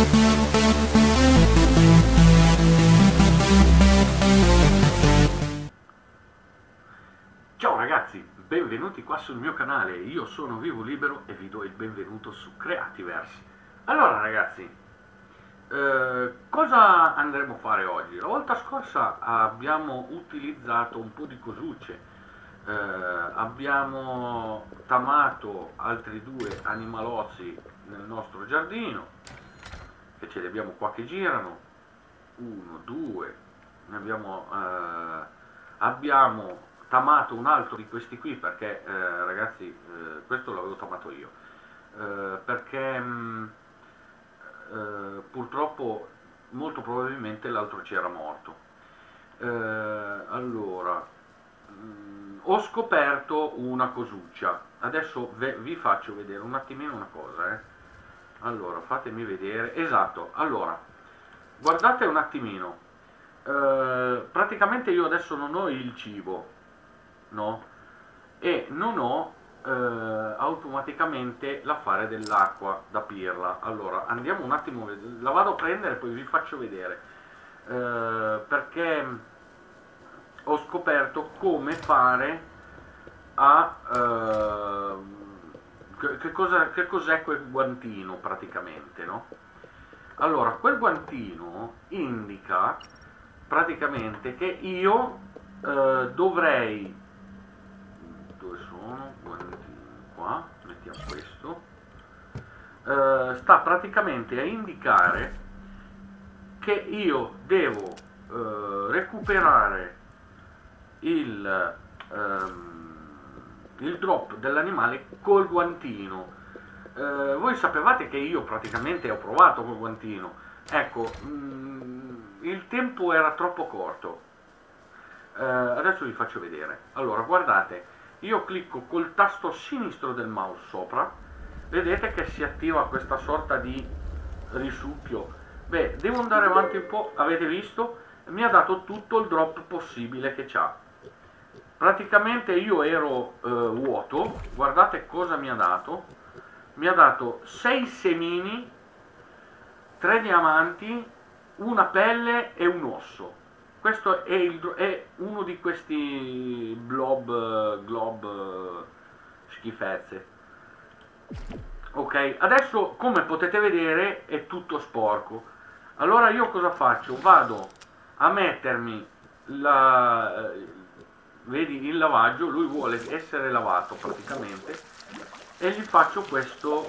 Ciao ragazzi, benvenuti qua sul mio canale, io sono Vivo Libero e vi do il benvenuto su Creativerse. Allora ragazzi, cosa andremo a fare oggi? La volta scorsa abbiamo utilizzato un po' di cosucce, abbiamo tamato altri due animalozzi nel nostro giardino, che ce li abbiamo qua che girano, uno, due, ne abbiamo tamato un altro di questi qui perché ragazzi, questo l'avevo tamato io, perché purtroppo molto probabilmente l'altro c'era morto. Allora ho scoperto una cosuccia, adesso vi faccio vedere un attimino una cosa, allora fatemi vedere, esatto, allora guardate un attimino, praticamente io adesso non ho il cibo, no? E non ho automaticamente l'affare dell'acqua da pirla. Allora andiamo un attimo, la vado a prendere e poi vi faccio vedere, perché ho scoperto come fare a che cos'è quel guantino praticamente, no? Allora quel guantino indica praticamente che io dovrei, dove sono? Guantini qua, mettiamo questo, sta praticamente a indicare che io devo recuperare il drop dell'animale col guantino. Voi sapevate che io praticamente ho provato col guantino, ecco, il tempo era troppo corto. Adesso vi faccio vedere. Allora guardate, io clicco col tasto sinistro del mouse sopra, vedete che si attiva questa sorta di risucchio. Beh, devo andare avanti un po', avete visto? Mi ha dato tutto il drop possibile che c'ha. Praticamente io ero vuoto, guardate cosa mi ha dato. Mi ha dato 6 semini, 3 diamanti, una pelle e un osso. Questo è uno di questi glob schifezze. Ok, adesso come potete vedere è tutto sporco. Allora io cosa faccio? Vado a mettermi vedi il lavaggio, lui vuole essere lavato praticamente, e gli faccio questo,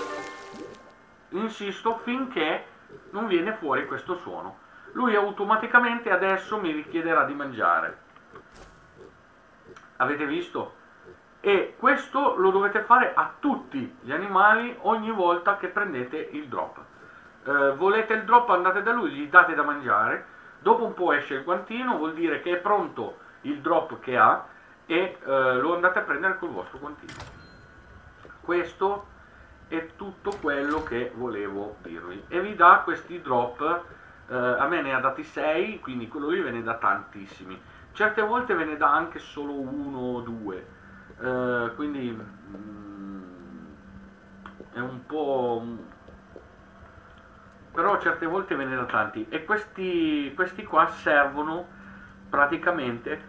insisto finché non viene fuori questo suono. Lui automaticamente adesso mi richiederà di mangiare, avete visto? E questo lo dovete fare a tutti gli animali ogni volta che prendete il drop. Volete il drop, andate da lui, gli date da mangiare, dopo un po' esce il guantino, vuol dire che è pronto il drop che ha, e lo andate a prendere col vostro guantino. Questo è tutto quello che volevo dirvi, e vi dà questi drop. A me ne ha dati 6, quindi quello lì ve ne dà tantissimi, certe volte ve ne dà anche solo 1 o 2, quindi è un po', però certe volte ve ne dà tanti, e questi qua servono praticamente,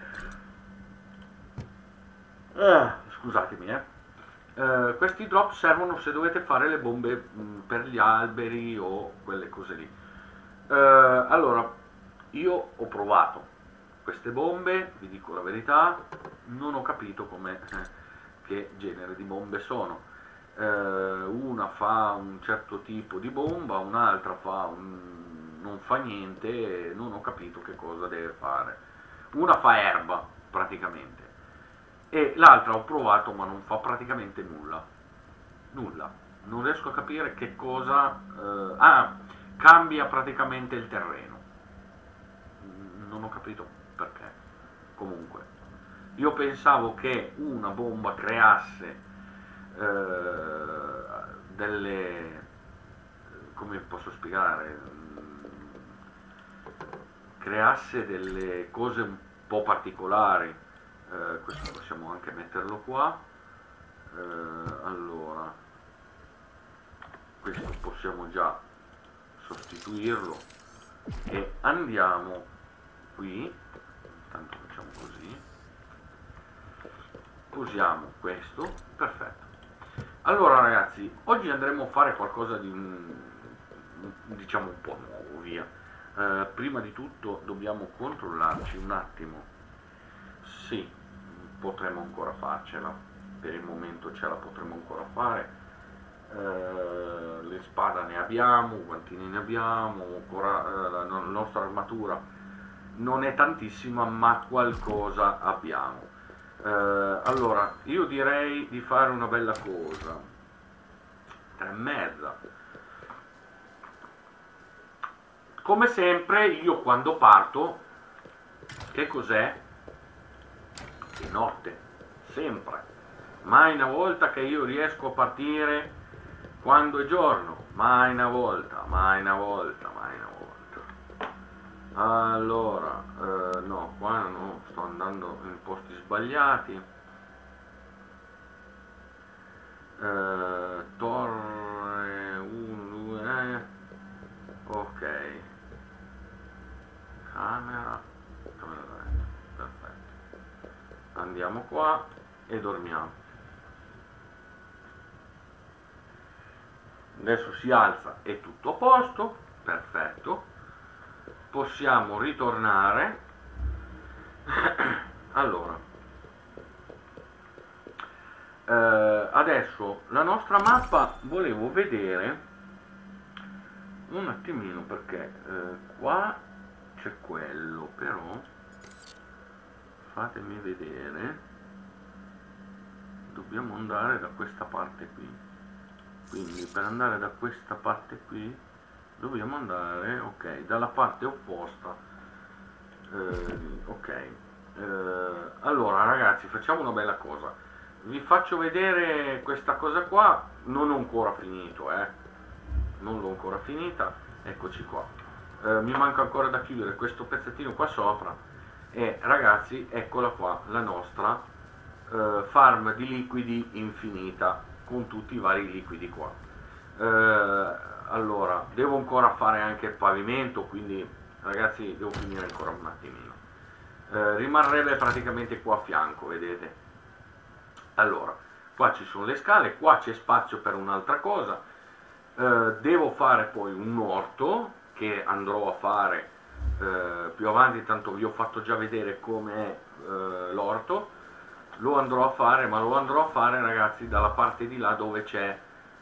scusatemi, questi drop servono se dovete fare le bombe per gli alberi o quelle cose lì. Allora io ho provato queste bombe, vi dico la verità, non ho capito che genere di bombe sono. Una fa un certo tipo di bomba, un'altra non fa niente, non ho capito che cosa deve fare. Una fa erba praticamente, e l'altra ho provato ma non fa praticamente nulla, non riesco a capire che cosa. Cambia praticamente il terreno, non ho capito perché. Comunque io pensavo che una bomba creasse come posso spiegare, creasse delle cose un po' particolari. Questo possiamo anche metterlo qua. Allora questo possiamo già sostituirlo e andiamo qui, intanto facciamo così, usiamo questo, perfetto. Allora ragazzi, oggi andremo a fare qualcosa di diciamo un po' nuovo, via. Prima di tutto dobbiamo controllarci un attimo, sì, potremmo ancora farcela, per il momento ce la potremo ancora fare. Le spade ne abbiamo, guantini ne abbiamo, ancora, la nostra armatura non è tantissima, ma qualcosa abbiamo. Allora io direi di fare una bella cosa, 3,5. Come sempre io quando parto, che cos'è? È notte, sempre, mai una volta che io riesco a partire quando è giorno, mai una volta, mai una volta, mai una volta. Allora, no, qua no, sto andando in posti sbagliati. Torre 1, 2, ok. Camera, perfetto. Andiamo qua e dormiamo. Adesso si alza, è tutto a posto, perfetto. Possiamo ritornare. Allora, adesso la nostra mappa volevo vedere un attimino, perché qua c'è quello, però fatemi vedere, dobbiamo andare da questa parte qui, quindi per andare da questa parte qui dobbiamo andare, ok, dalla parte opposta. Ok, allora ragazzi, facciamo una bella cosa, vi faccio vedere questa cosa qua, non ho ancora finito, non l'ho ancora finita, eccoci qua. Mi manca ancora da chiudere questo pezzettino qua sopra e ragazzi, eccola qua la nostra farm di liquidi infinita con tutti i vari liquidi qua. Allora devo ancora fare anche il pavimento, quindi ragazzi devo finire ancora un attimino, rimarrebbe praticamente qua a fianco, vedete. Allora qua ci sono le scale, qua c'è spazio per un'altra cosa, devo fare poi un orto che andrò a fare più avanti, tanto vi ho fatto già vedere com'è l'orto, lo andrò a fare, ma lo andrò a fare ragazzi dalla parte di là dove c'è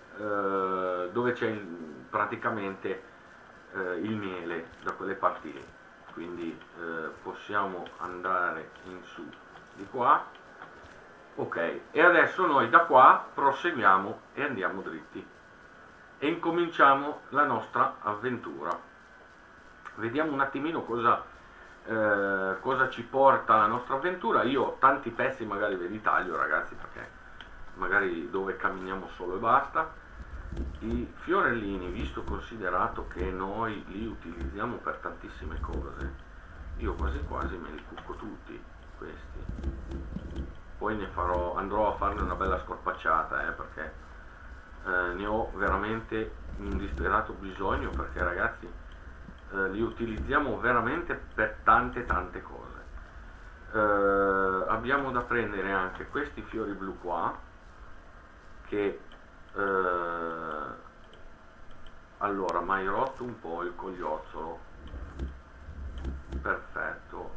praticamente il miele, da quelle parti lì, quindi possiamo andare in su di qua, ok, e adesso noi da qua proseguiamo e andiamo dritti e incominciamo la nostra avventura. Vediamo un attimino cosa ci porta la nostra avventura. Io tanti pezzi magari ve li taglio ragazzi, perché magari dove camminiamo solo e basta. I fiorellini, visto considerato che noi li utilizziamo per tantissime cose, io quasi quasi me li cucco tutti questi, poi ne andrò a farne una bella scorpacciata, perché ne ho veramente un disperato bisogno, perché ragazzi li utilizziamo veramente per tante cose. Abbiamo da prendere anche questi fiori blu qua, che allora mi hai rotto un po' il cogliozzolo, perfetto,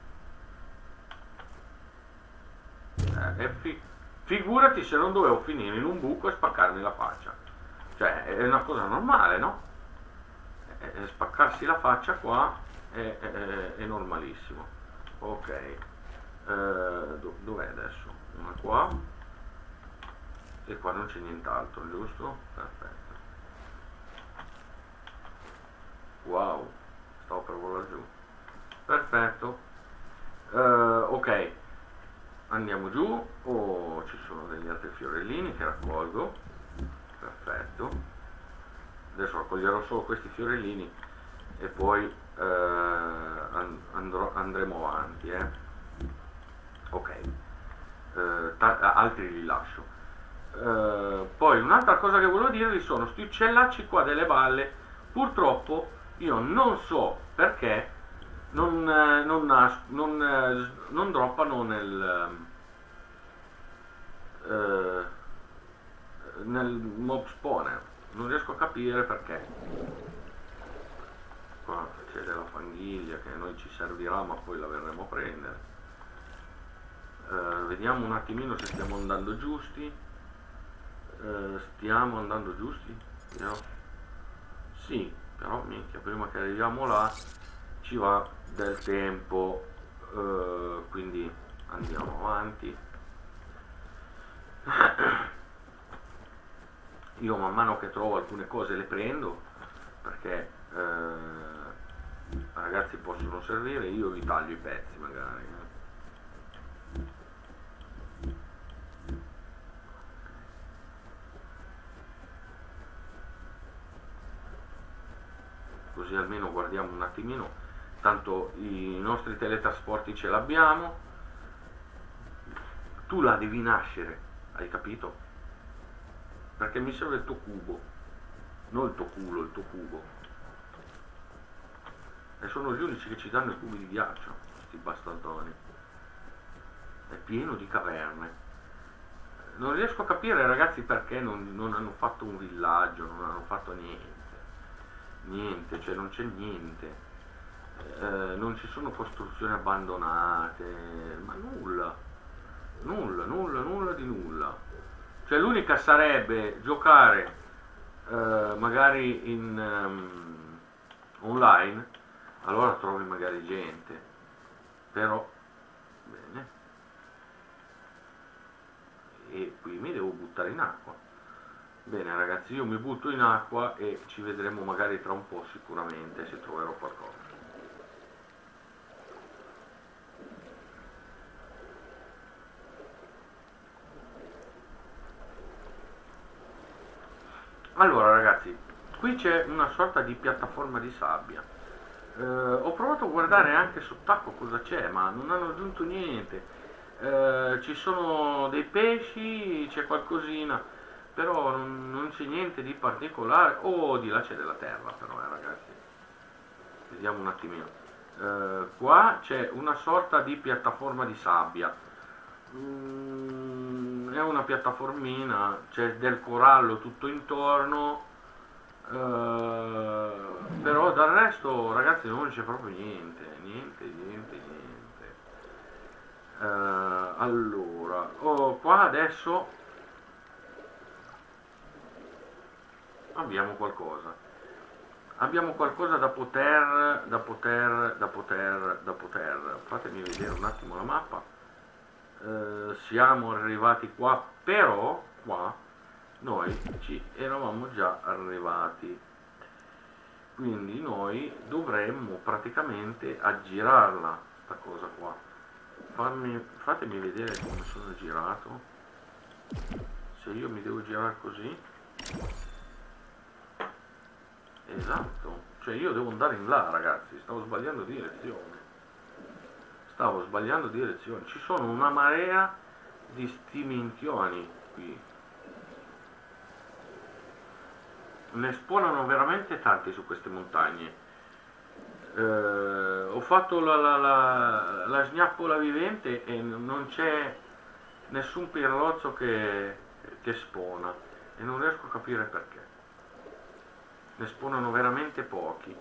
figurati se non dovevo finire in un buco e spaccarmi la faccia, cioè è una cosa normale, no? Spaccarsi la faccia qua è normalissimo. Ok, dov'è adesso? Una qua e qua non c'è nient'altro, giusto? Perfetto. Wow, stavo per volare giù, perfetto. Ok, andiamo giù. Oh, ci sono degli altri fiorellini che raccolgo, perfetto. Adesso raccoglierò solo questi fiorellini e poi andremo avanti, ok, altri li lascio. Poi un'altra cosa che volevo dirvi sono sti uccellacci qua delle balle, Purtroppo io non so perché non droppano nel mob spawner, non riesco a capire perché. Qua c'è della fanghiglia che a noi ci servirà, ma poi la verremo a prendere. Vediamo un attimino se stiamo andando giusti. Stiamo andando giusti? Sì, però minchia, prima che arriviamo là ci va del tempo, quindi andiamo avanti. Io man mano che trovo alcune cose le prendo, perché ragazzi possono servire, io vi taglio i pezzi magari. Così almeno guardiamo un attimino, tanto i nostri teletrasporti ce l'abbiamo. Tu la devi nascere, hai capito? Perché mi serve il tuo cubo, non il tuo culo, il tuo cubo. E sono gli unici che ci danno i cubi di ghiaccio, questi bastardoni. È pieno di caverne. Non riesco a capire, ragazzi, perché non hanno fatto un villaggio, non hanno fatto niente, cioè non c'è niente. Non ci sono costruzioni abbandonate, ma nulla di nulla. Cioè l'unica sarebbe giocare magari in online, allora trovi magari gente, però bene. E qui mi devo buttare in acqua. Bene ragazzi, io mi butto in acqua e ci vedremo magari tra un po' sicuramente se troverò qualcosa. Allora ragazzi, qui c'è una sorta di piattaforma di sabbia. Ho provato a guardare anche sott'acqua cosa c'è, ma non hanno aggiunto niente. Ci sono dei pesci, c'è qualcosina, però non c'è niente di particolare. Oh, di là c'è della terra però, ragazzi. Vediamo un attimino. Qua c'è una sorta di piattaforma di sabbia. È una piattaformina, c'è del corallo tutto intorno, però dal resto ragazzi non c'è proprio niente. Allora, qua adesso abbiamo qualcosa da poter fatemi vedere un attimo la mappa. Siamo arrivati qua, però qua noi ci eravamo già arrivati, quindi noi dovremmo praticamente aggirarla sta cosa qua. Fatemi vedere come sono girato, se io mi devo girare così, esatto, cioè io devo andare in là ragazzi, stavo sbagliando direzione, ci sono una marea di sti minchioni qui, ne spawnano veramente tanti su queste montagne. Ho fatto la sgnappola vivente e non c'è nessun pirlozzo che spawna e non riesco a capire perché, ne spawnano veramente pochi.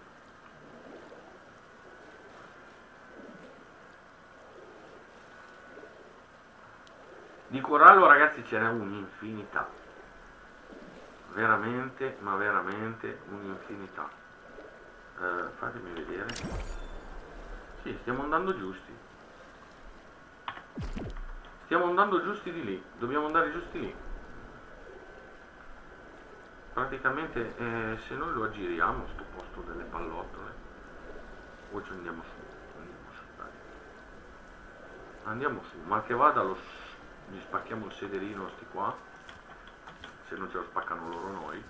Di corallo ragazzi ce n'è un'infinità, veramente, ma veramente un'infinità. Fatemi vedere, sì, stiamo andando giusti di lì, dobbiamo andare giusti lì praticamente. Se noi lo aggiriamo sto posto delle pallottole, o ci andiamo su, andiamo su, mal che vada gli spacchiamo il sederino sti qua, se non ce lo spaccano loro noi.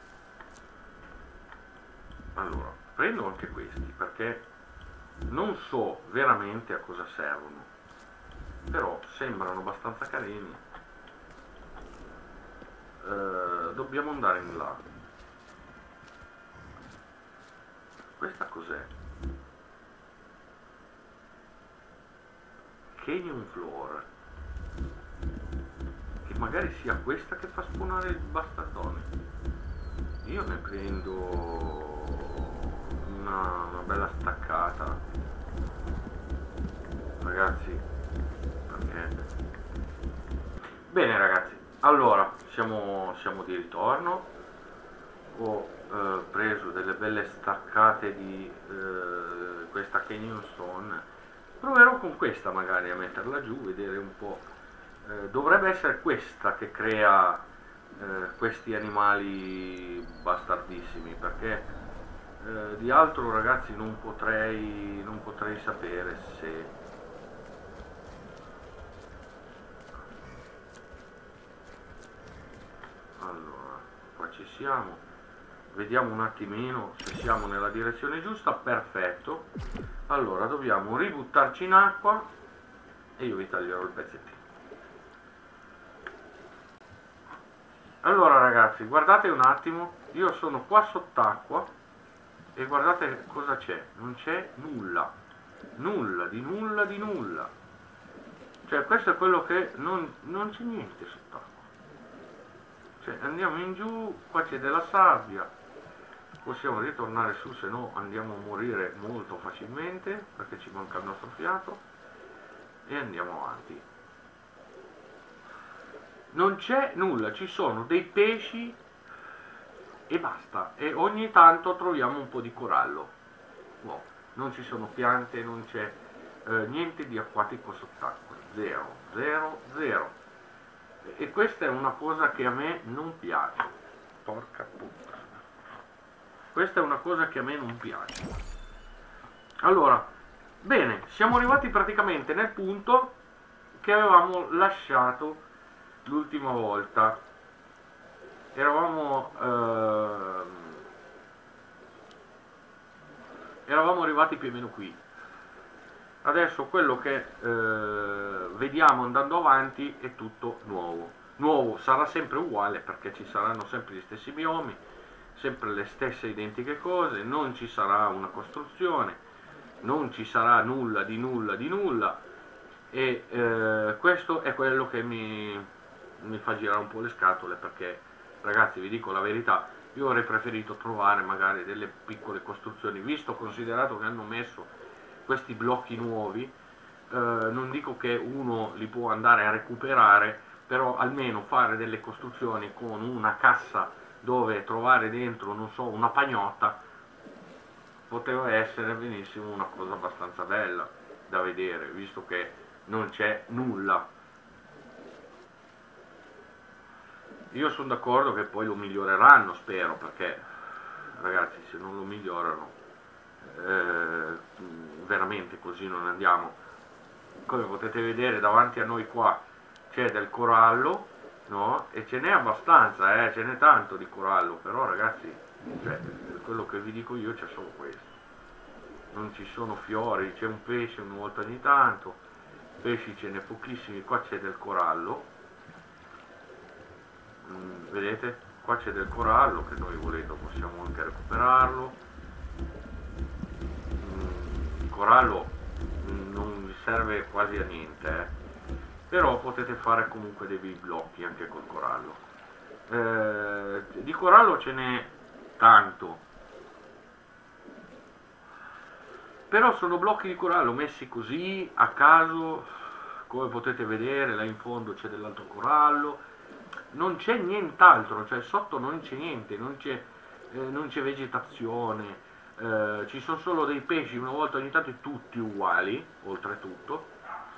Allora prendo anche questi perché non so veramente a cosa servono, però sembrano abbastanza carini. Dobbiamo andare in là. Questa cos'è? Canyon Floor, che magari sia questa che fa spawnare il bastardone. Io ne prendo una bella staccata, ragazzi, perché... Bene ragazzi, allora siamo di ritorno. Ho preso delle belle staccate di questa Canyon Stone. Proverò con questa magari a metterla giù, vedere un po'. Dovrebbe essere questa che crea questi animali bastardissimi, perché di altro ragazzi non potrei sapere se... Allora, qua ci siamo. Vediamo un attimino se siamo nella direzione giusta. Perfetto. Allora dobbiamo ributtarci in acqua e io vi taglierò il pezzettino. Allora ragazzi, guardate un attimo, io sono qua sott'acqua e guardate cosa c'è. Non c'è nulla, nulla di nulla di nulla. Cioè questo è quello che non c'è niente sott'acqua. Cioè andiamo in giù, qua c'è della sabbia, possiamo ritornare su, se no andiamo a morire molto facilmente perché ci manca il nostro fiato, e andiamo avanti. Non c'è nulla, ci sono dei pesci e basta, e ogni tanto troviamo un po' di corallo. Wow. Non ci sono piante, non c'è niente di acquatico sott'acqua, zero, zero, zero. E questa è una cosa che a me non piace. Porca puttana. Questa è una cosa che a me non piace. Allora, bene, siamo arrivati praticamente nel punto che avevamo lasciato l'ultima volta. Eravamo arrivati più o meno qui. Adesso quello che vediamo andando avanti è tutto nuovo. Nuovo sarà sempre uguale, perché ci saranno sempre gli stessi biomi, sempre le stesse identiche cose, non ci sarà una costruzione, non ci sarà nulla di nulla di nulla, e questo è quello che mi fa girare un po' le scatole, perché ragazzi vi dico la verità, io avrei preferito trovare magari delle piccole costruzioni, visto considerato che hanno messo questi blocchi nuovi. Non dico che uno li può andare a recuperare, però almeno fare delle costruzioni con una cassa dove trovare dentro, non so, una pagnotta, poteva essere benissimo una cosa abbastanza bella da vedere, visto che non c'è nulla. Io sono d'accordo che poi lo miglioreranno, spero, perché ragazzi, se non lo migliorano veramente così non andiamo. Come potete vedere davanti a noi qua c'è del corallo, no? E ce n'è abbastanza, ce n'è tanto di corallo, però ragazzi, cioè, quello che vi dico io, c'è solo questo, non ci sono fiori, c'è un pesce una volta ogni tanto, pesci ce n'è pochissimi. Qua c'è del corallo, vedete? Qua c'è del corallo che noi volendo possiamo anche recuperarlo. Il corallo non vi serve quasi a niente, però potete fare comunque dei bei blocchi anche col corallo. Di corallo ce n'è tanto, però sono blocchi di corallo messi così a caso, come potete vedere. Là in fondo c'è dell'altro corallo, non c'è nient'altro, cioè sotto non c'è niente, non c'è vegetazione, ci sono solo dei pesci una volta ogni tanto, tutti uguali oltretutto.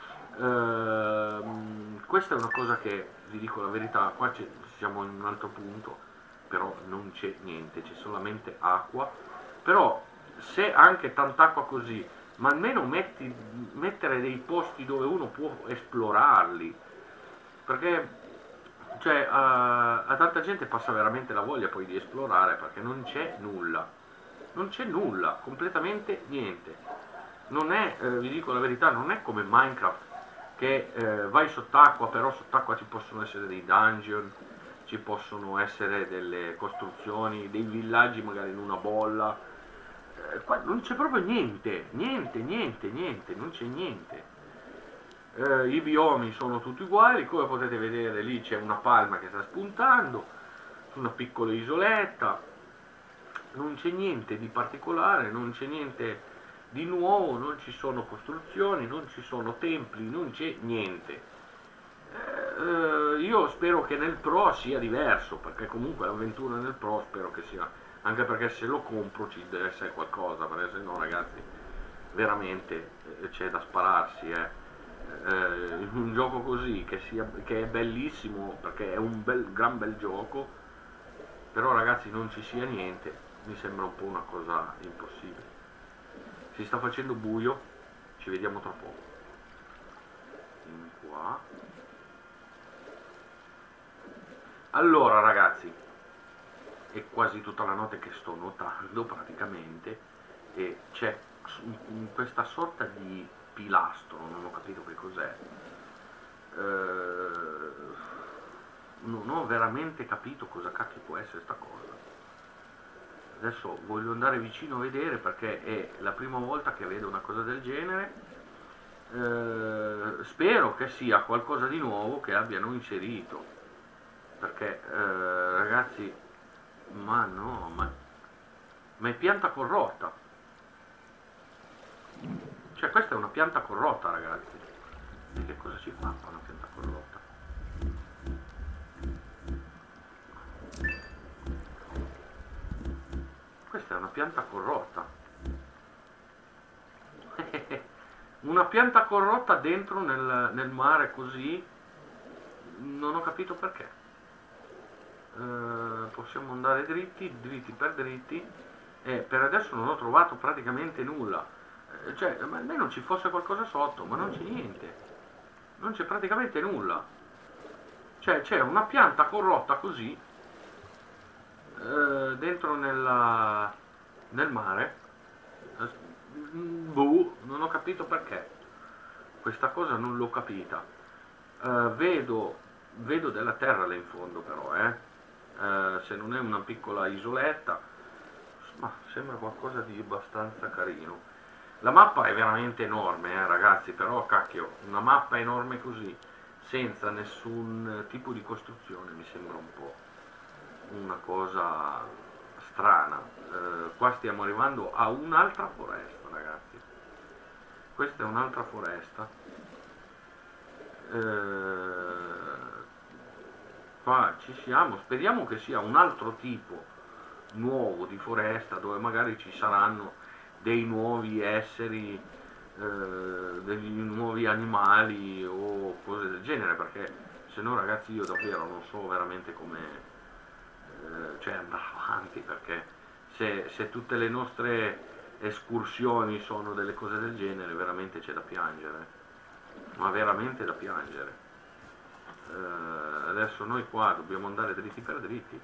Questa è una cosa che vi dico la verità, qua siamo in un altro punto, però non c'è niente, c'è solamente acqua. Però se anche tant'acqua così, ma almeno mettere dei posti dove uno può esplorarli, perché cioè, a tanta gente passa veramente la voglia poi di esplorare, perché non c'è nulla, non c'è nulla, completamente niente. Non è, vi dico la verità, non è come Minecraft, che vai sott'acqua, però sott'acqua ci possono essere dei dungeon, ci possono essere delle costruzioni, dei villaggi magari in una bolla, Qua non c'è proprio niente, non c'è niente. I biomi sono tutti uguali, come potete vedere lì c'è una palma che sta spuntando su una piccola isoletta, non c'è niente di particolare, non c'è niente di nuovo, non ci sono costruzioni, non ci sono templi, non c'è niente. Io spero che nel Pro sia diverso, perché comunque l'avventura nel Pro spero che sia, anche perché se lo compro ci deve essere qualcosa, perché se no ragazzi veramente c'è da spararsi, in un gioco così che è bellissimo perché è un gran bel gioco, però ragazzi non ci sia niente, mi sembra un po' una cosa impossibile. Si sta facendo buio, ci vediamo tra poco. In qua. Allora ragazzi, è quasi tutta la notte che sto notando praticamente, e c'è questa sorta di pilastro, non ho capito che cos'è, non ho veramente capito cosa cacchio può essere sta cosa. Adesso voglio andare vicino a vedere perché è la prima volta che vedo una cosa del genere. Spero che sia qualcosa di nuovo che abbiano inserito, perché ragazzi, ma no, ma è pianta corrotta, cioè questa è una pianta corrotta ragazzi, e che cosa ci fa una pianta corrotta? Questa è una pianta corrotta. Una pianta corrotta dentro nel mare così, non ho capito perché. Possiamo andare dritti per dritti, e per adesso non ho trovato praticamente nulla. Cioè, almeno ci fosse qualcosa sotto, ma non c'è niente, non c'è praticamente nulla. Cioè c'è una pianta corrotta così dentro nel mare. Boh, non ho capito perché. Questa cosa non l'ho capita. Vedo della terra là in fondo però, se non è una piccola isoletta, ma sembra qualcosa di abbastanza carino. La mappa è veramente enorme, ragazzi, però cacchio, una mappa enorme così, senza nessun tipo di costruzione, mi sembra un po' una cosa strana. Qua stiamo arrivando a un'altra foresta, ragazzi. Questa è un'altra foresta. Qua ci siamo, speriamo che sia un altro tipo nuovo di foresta, dove magari ci saranno dei nuovi esseri, degli nuovi animali o cose del genere, perché se no ragazzi io davvero non so veramente come cioè andare avanti, perché se tutte le nostre escursioni sono delle cose del genere veramente c'è da piangere, ma veramente da piangere. Adesso noi qua dobbiamo andare dritti per dritti,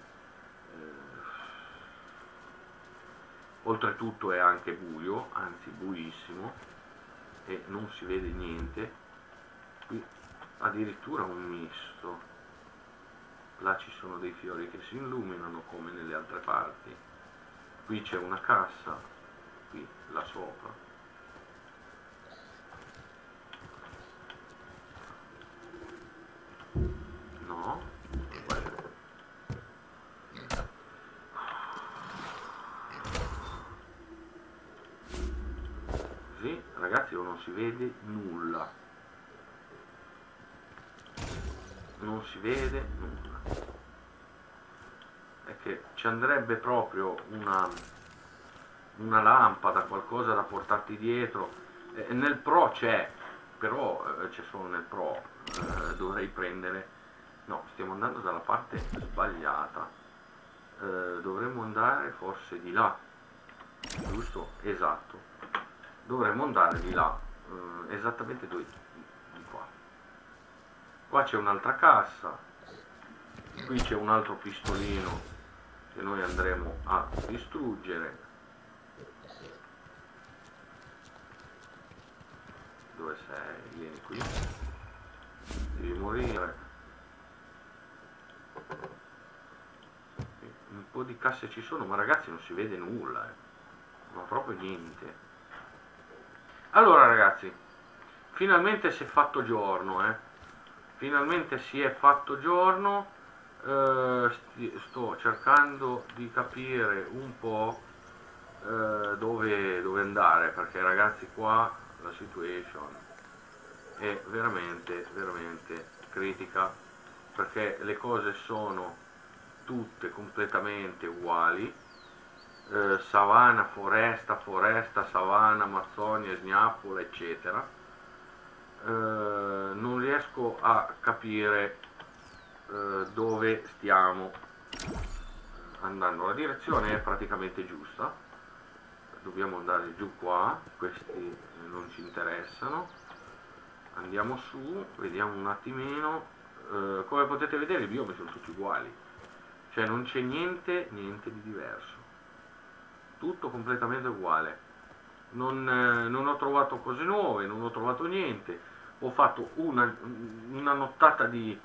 oltretutto è anche buio, anzi buissimo, e non si vede niente. Qui addirittura un misto, là ci sono dei fiori che si illuminano come nelle altre parti, qui c'è una cassa, qui là sopra. No, così ragazzi non si vede nulla, non si vede nulla. È che ci andrebbe proprio una lampada, qualcosa da portarti dietro. Nel Pro c'è, però c'è solo nel Pro. Dovrei prendere, no, stiamo andando dalla parte sbagliata, dovremmo andare forse di là, giusto? Esatto, dovremmo andare di là, esattamente di qua. Qua c'è un'altra cassa, qui c'è un altro pistolino che noi andremo a distruggere. Dove sei? Vieni qui, devi morire. Un po' di casse ci sono, ma ragazzi non si vede nulla, ma proprio proprio niente. Allora ragazzi, finalmente si è fatto giorno, finalmente si è fatto giorno. Sto cercando di capire un po' dove andare, perché ragazzi qua la situation è veramente critica, perché le cose sono tutte completamente uguali. Savana, foresta, savana, Amazzonia, Snappola, eccetera. Non riesco a capire dove stiamo andando. La direzione è praticamente giusta, dobbiamo andare giù qua, questi non ci interessano, andiamo su, vediamo un attimino. Come potete vedere i biomi sono tutti uguali, cioè non c'è niente di diverso, tutto completamente uguale. Non ho trovato cose nuove, non ho trovato niente. Ho fatto una nottata di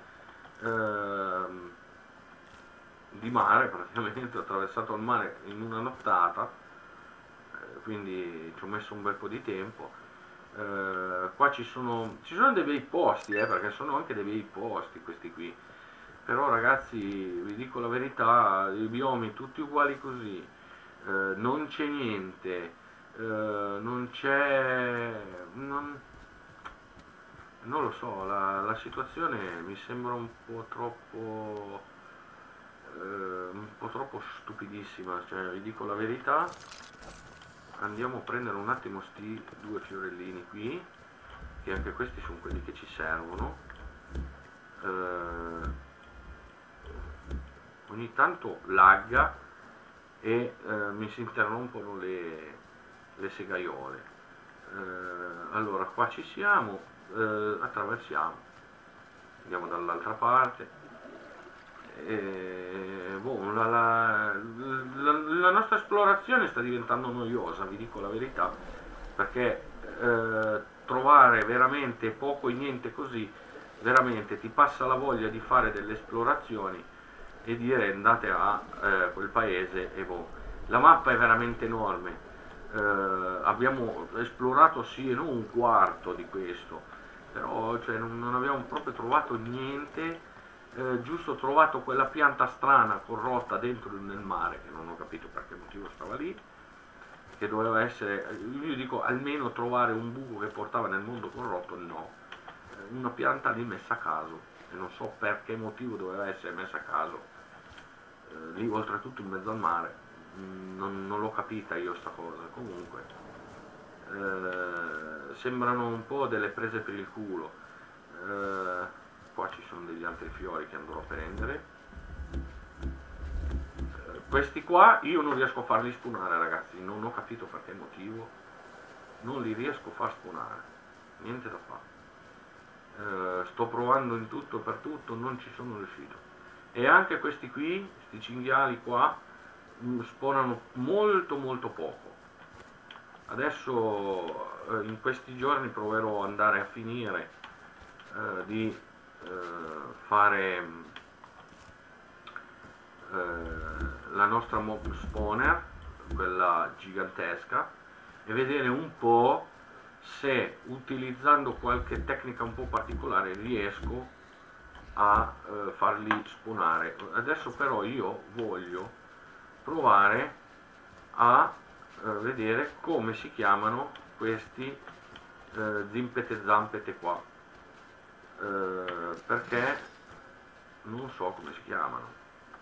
mare, praticamente ho attraversato il mare in una nottata, quindi ci ho messo un bel po' di tempo. Qua ci sono dei bei posti, perché sono anche dei bei posti questi qui, però ragazzi vi dico la verità, i biomi tutti uguali così, non c'è niente, non c'è, non lo so, la situazione mi sembra un po' troppo stupidissima, cioè vi dico la verità. Andiamo a prendere un attimo sti due fiorellini qui, che anche questi sono quelli che ci servono. Ogni tanto lagga e mi si interrompono le segaiole. Allora qua ci siamo, attraversiamo, andiamo dall'altra parte. Boh, la nostra esplorazione sta diventando noiosa, vi dico la verità, perché trovare veramente poco e niente così, veramente ti passa la voglia di fare delle esplorazioni e dire andate a quel paese e boh. La mappa è veramente enorme, abbiamo esplorato sì e non un quarto di questo, però cioè, non abbiamo proprio trovato niente. Giusto, ho trovato quella pianta strana corrotta dentro nel mare, che non ho capito per che motivo stava lì, che doveva essere, io dico almeno trovare un buco che portava nel mondo corrotto, no, una pianta lì messa a caso, e non so per che motivo doveva essere messa a caso, lì oltretutto in mezzo al mare. Non l'ho capita io sta cosa. Comunque sembrano un po' delle prese per il culo. Qua ci sono degli altri fiori che andrò a prendere. Questi qua io non riesco a farli spunare, ragazzi, non ho capito per che motivo non li riesco a far spunare, niente da fare. Sto provando in tutto e per tutto, non ci sono riuscito. E anche questi qui, questi cinghiali qua, spawnano molto poco. Adesso in questi giorni proverò ad andare a finire di fare la nostra mob spawner, quella gigantesca, e vedere un po' se utilizzando qualche tecnica un po' particolare riesco a farli spawnare. Adesso però io voglio provare a vedere come si chiamano questi zimpete zampete qua, perché non so come si chiamano.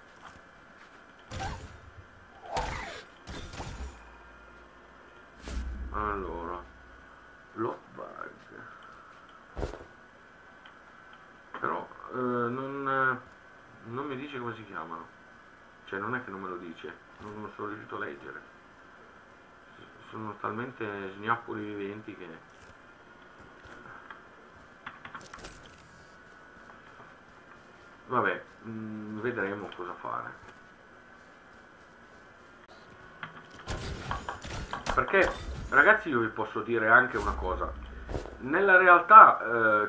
Allora, Lockbug, però non mi dice come si chiamano, cioè non è che non me lo dice, non sono riuscito a leggere, sono talmente sgnappoli viventi che vabbè, vedremo cosa fare. Perché ragazzi io vi posso dire anche una cosa, nella realtà,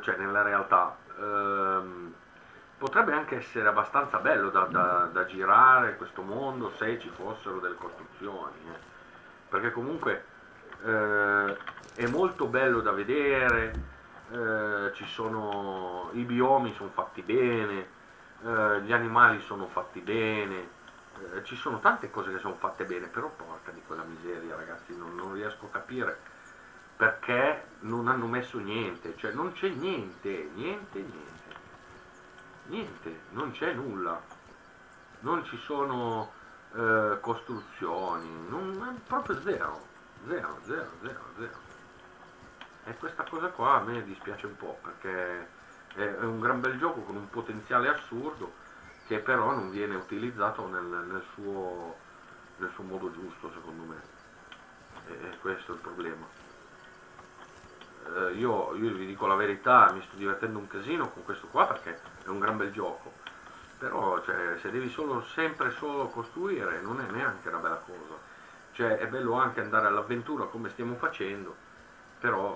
potrebbe anche essere abbastanza bello da girare questo mondo se ci fossero delle costruzioni, perché comunque è molto bello da vedere, ci sono, i biomi sono fatti bene, gli animali sono fatti bene, ci sono tante cose che sono fatte bene, però porca di quella miseria ragazzi, non riesco a capire perché non hanno messo niente, cioè non c'è niente, niente, non c'è nulla, non ci sono costruzioni, proprio zero, zero, zero, zero, zero. E questa cosa qua a me dispiace un po' perché è un gran bel gioco con un potenziale assurdo che però non viene utilizzato nel suo modo giusto secondo me. E questo è il problema. Io vi dico la verità, mi sto divertendo un casino con questo qua perché è un gran bel gioco, però cioè, se devi sempre solo costruire non è neanche una bella cosa, cioè è bello anche andare all'avventura come stiamo facendo, però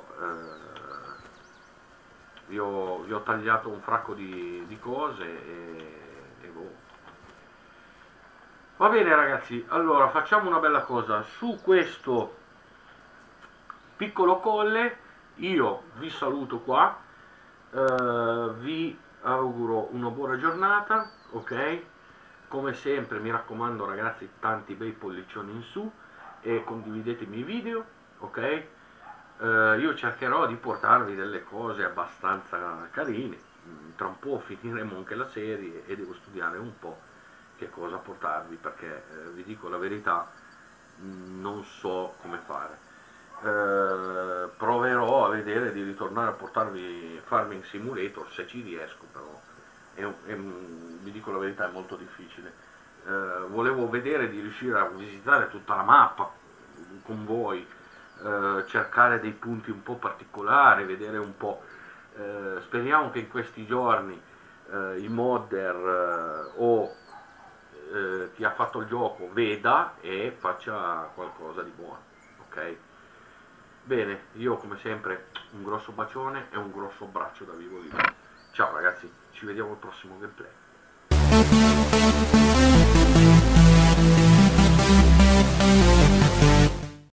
vi ho tagliato un fracco di cose e boh. Va bene ragazzi, allora facciamo una bella cosa, su questo piccolo colle io vi saluto qua, vi auguro una buona giornata, ok? Come sempre mi raccomando ragazzi, tanti bei pollicioni in su e condividete i miei video, ok? Io cercherò di portarvi delle cose abbastanza carine, tra un po' finiremo anche la serie e devo studiare un po' che cosa portarvi perché vi dico la verità, non so come fare. Proverò a vedere di ritornare a portarvi Farming Simulator se ci riesco, però vi dico la verità è molto difficile. Volevo vedere di riuscire a visitare tutta la mappa con voi, cercare dei punti un po' particolari, vedere un po'. Speriamo che in questi giorni i modder o chi ha fatto il gioco veda e faccia qualcosa di buono, ok? Bene, io come sempre un grosso bacione e un grosso abbraccio da vivo libero. Ciao ragazzi, ci vediamo al prossimo gameplay.